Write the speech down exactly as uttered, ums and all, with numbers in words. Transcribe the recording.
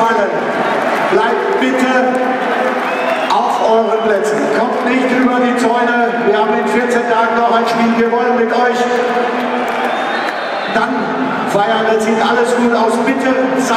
sagen, bleibt bitte auf euren Plätzen. Kommt nicht über die Zäune. Wir haben in vierzehn Tagen noch ein Spiel. Wir wollen mit euch dann feiern. Es sieht alles gut aus. Bitte seid